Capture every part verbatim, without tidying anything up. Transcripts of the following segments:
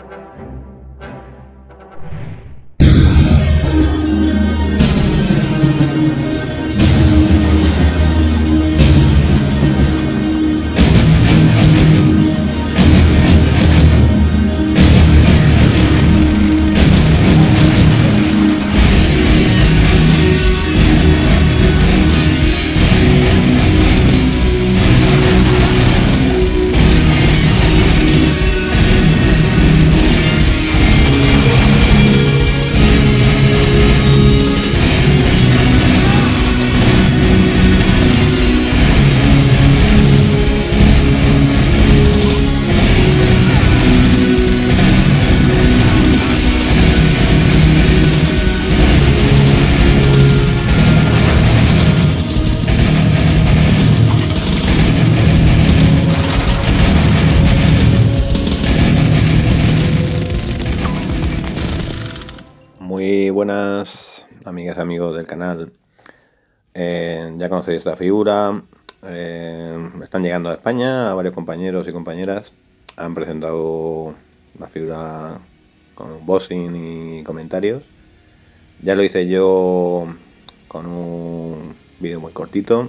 Muy buenas amigas y amigos del canal. Eh, ya conocéis esta figura. Eh, están llegando a España, a varios compañeros y compañeras. Han presentado la figura con unboxing y comentarios. Ya lo hice yo con un vídeo muy cortito.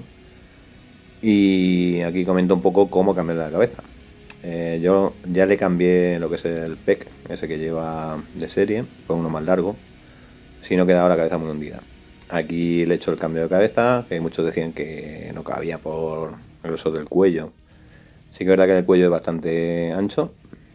Y aquí comento un poco cómo cambiar la cabeza. Eh, yo ya le cambié lo que es el P E C, ese que lleva de serie, fue uno más largo. Si no, quedaba la cabeza muy hundida. Aquí le he hecho el cambio de cabeza, que muchos decían que no cabía por el grosor del cuello. Sí que es verdad que el cuello es bastante ancho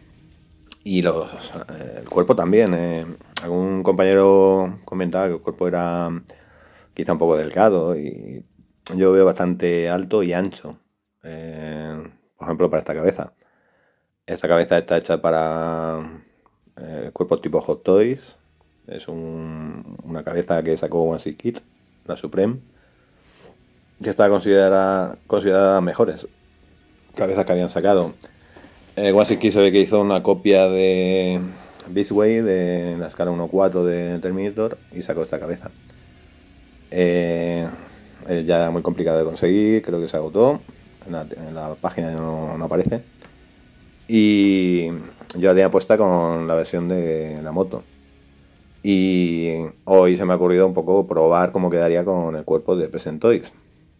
y los, eh, el cuerpo también. Eh. Algún compañero comentaba que el cuerpo era quizá un poco delgado y yo veo bastante alto y ancho. Eh, por ejemplo, para esta cabeza. Esta cabeza está hecha para eh, cuerpos tipo Hot Toys. Es un, una cabeza que sacó One Six Kit, la Supreme, que está considerada, considerada mejores cabezas que habían sacado. Eh, One Six Kit se ve que hizo una copia de Beastway de la escala uno cuatro de Terminator y sacó esta cabeza. Eh, es ya muy complicado de conseguir, creo que se agotó. En la, en la página no, no aparece. Y yo la tenía puesta con la versión de la moto. Y hoy se me ha ocurrido un poco probar cómo quedaría con el cuerpo de Present Toys.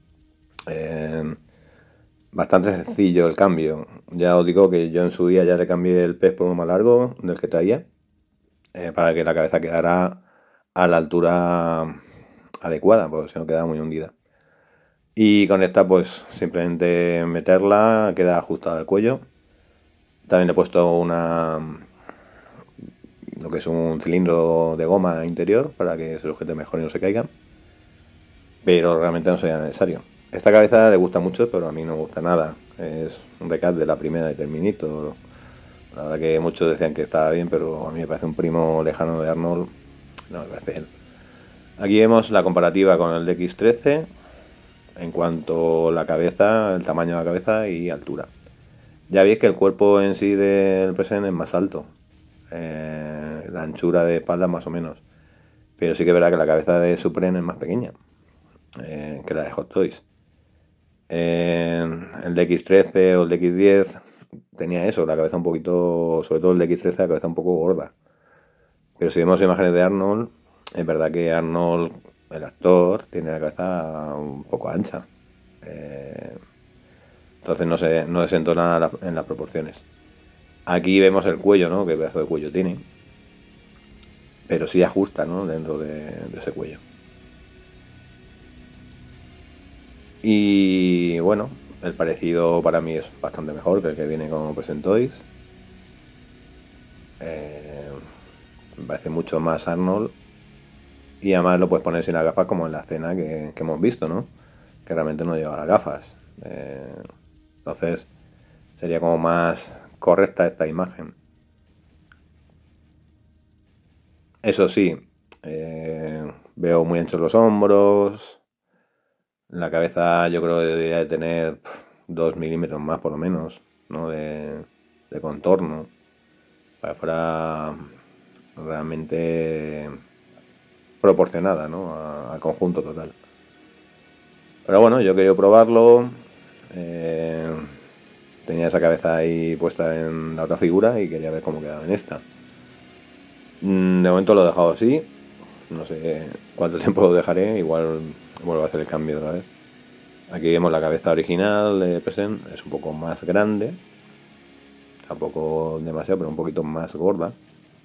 Eh, bastante sencillo el cambio. Ya os digo que yo en su día ya le cambié el pez por uno más largo del que traía, eh, para que la cabeza quedara a la altura adecuada, porque si no quedaba muy hundida. Y con esta pues simplemente meterla, queda ajustada al cuello. También le he puesto una... lo que es un cilindro de goma interior para que se sujete mejor y no se caiga, pero realmente no sería necesario. Esta cabeza le gusta mucho, pero a mí no me gusta nada. Es un recat de la primera de Terminator. La verdad que muchos decían que estaba bien, pero a mí me parece un primo lejano de Arnold. No me parece él. Aquí vemos la comparativa con el D X trece en cuanto a la cabeza, el tamaño de la cabeza y altura. Ya veis que el cuerpo en sí del Present es más alto. Eh, la anchura de espalda más o menos, pero sí que es verdad que la cabeza de Supreme es más pequeña, eh, que la de Hot Toys. Eh, el D X trece o el D X diez tenía eso, la cabeza un poquito, sobre todo el D X trece, la cabeza un poco gorda. Pero si vemos imágenes de Arnold, es verdad que Arnold, el actor, tiene la cabeza un poco ancha. Eh, entonces no se, no desentona en las proporciones. Aquí vemos el cuello, ¿no? Qué pedazo de cuello tiene. Pero sí ajusta, ¿no? Dentro de, de ese cuello. Y bueno, el parecido para mí es bastante mejor que el que viene con Present Toys. Eh, me parece mucho más Arnold. Y además lo puedes poner sin las gafas, como en la escena que, que hemos visto, ¿no? Que realmente no lleva las gafas. Eh, entonces sería como más correcta esta imagen. Eso sí, eh, veo muy anchos los hombros. La cabeza yo creo que debería de tener dos milímetros más por lo menos, ¿no? De, de contorno, para que fuera realmente proporcionada, ¿no? Al conjunto total. Pero bueno, yo he querido probarlo. Eh, tenía esa cabeza ahí puesta en la otra figura y quería ver cómo quedaba en esta. De momento lo he dejado así, no sé cuánto tiempo lo dejaré, igual vuelvo a hacer el cambio otra vez. Aquí vemos la cabeza original de Present, es un poco más grande, tampoco demasiado, pero un poquito más gorda.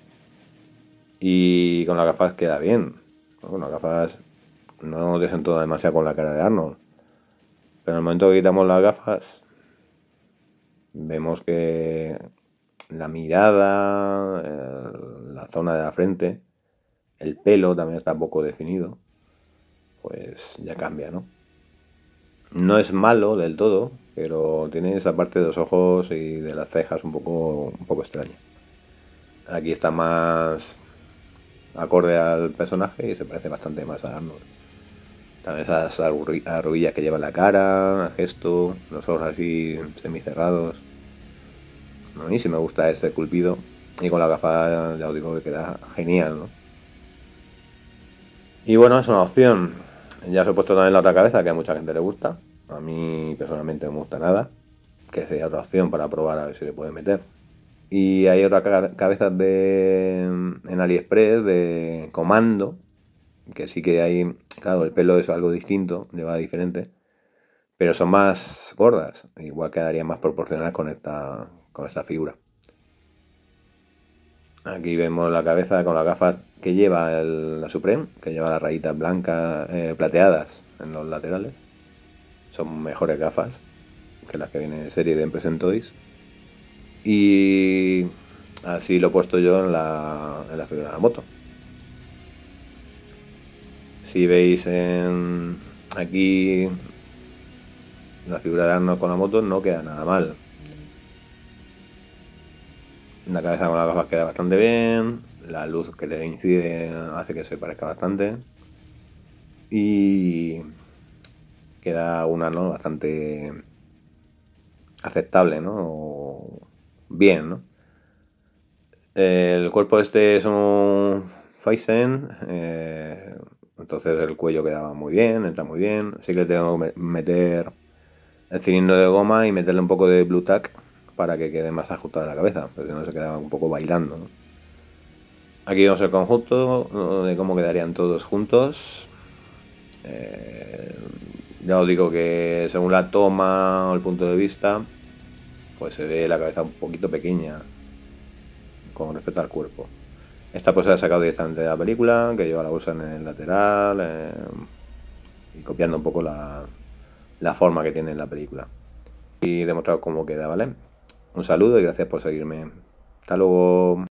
Y con las gafas queda bien, ¿no? Con las gafas no desentona demasiado con la cara de Arnold. Pero en el momento que quitamos las gafas, vemos que la mirada, el, la zona de la frente, el pelo también está poco definido, pues ya cambia, ¿no? No es malo del todo, pero tiene esa parte de los ojos y de las cejas un poco, un poco extraña. Aquí está más acorde al personaje y se parece bastante más a Arnold. También esas arruguillas que lleva en la cara, el gesto, los ojos así semicerrados. A mí sí me gusta ese esculpido. Y con la gafa ya os digo que queda genial, ¿no? Y bueno, es una opción. Ya os he puesto también la otra cabeza que a mucha gente le gusta. A mí personalmente no me gusta nada. Que sería otra opción para probar a ver si le puede meter. Y hay otra cabeza de en AliExpress de Comando. Que sí que hay, claro, el pelo es algo distinto, lleva diferente. Pero son más gordas. Igual quedaría más proporcional con esta, con esta figura. Aquí vemos la cabeza con las gafas que lleva el, la Supreme, que lleva las rayitas blancas, eh, plateadas en los laterales. Son mejores gafas que las que viene en serie de Present Toys. Y así lo he puesto yo en la, en la figura de la moto. Si veis en, aquí la figura de Arnold con la moto, no queda nada mal. La cabeza con las gafas queda bastante bien, la luz que le incide hace que se parezca bastante y queda un Arnold bastante aceptable, ¿no? O bien, ¿no? El cuerpo este es un Phaizen, eh, entonces el cuello quedaba muy bien, entra muy bien. Sí que tengo que meter el cilindro de goma y meterle un poco de Blue Tack para que quede más ajustada la cabeza, porque si no se quedaba un poco bailando, ¿no? Aquí vemos el conjunto de cómo quedarían todos juntos. Eh, ya os digo que según la toma o el punto de vista, pues se ve la cabeza un poquito pequeña con respecto al cuerpo. Esta pues se ha sacado directamente de la película, que lleva la bolsa en el lateral, eh, y copiando un poco la, la forma que tiene en la película. Y demostrar cómo queda, ¿vale? Un saludo y gracias por seguirme. Hasta luego.